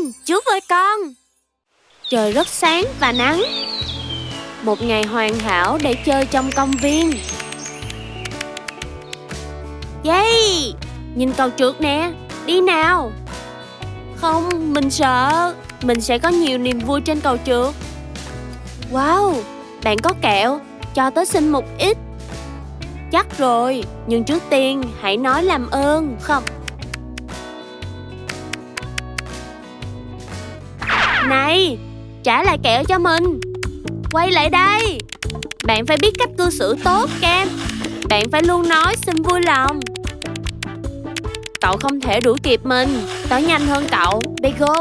chú voi con. Trời rất sáng và nắng. Một ngày hoàn hảo để chơi trong công viên. Yay! Nhìn cầu trượt nè, đi nào. Không, mình sợ. Mình sẽ có nhiều niềm vui trên cầu trượt. Wow, bạn có kẹo, cho tớ xin một ít. Chắc rồi, nhưng trước tiên hãy nói làm ơn. Không. Này, trả lại kẹo cho mình. Quay lại đây. Bạn phải biết cách cư xử tốt, Ken. Bạn phải luôn nói xin vui lòng. Cậu không thể đuổi kịp mình. Tớ nhanh hơn cậu, Bagel.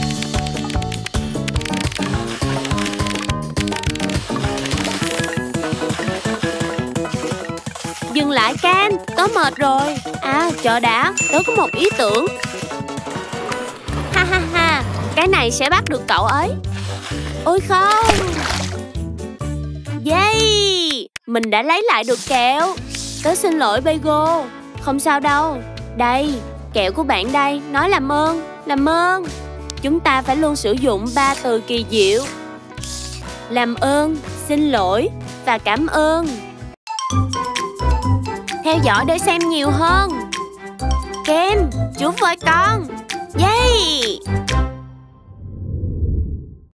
Dừng lại, Ken. Tớ mệt rồi. À, chờ đã. Tớ có một ý tưởng. Ha ha ha. Cái này sẽ bắt được cậu ấy. Ôi không. Yay! Mình đã lấy lại được kẹo. Tớ xin lỗi, Bagel. Không sao đâu. Đây, kẹo của bạn đây. Nói làm ơn, làm ơn. Chúng ta phải luôn sử dụng 3 từ kỳ diệu: làm ơn, xin lỗi và cảm ơn. Theo dõi để xem nhiều hơn. Ken, chú voi con. Yay!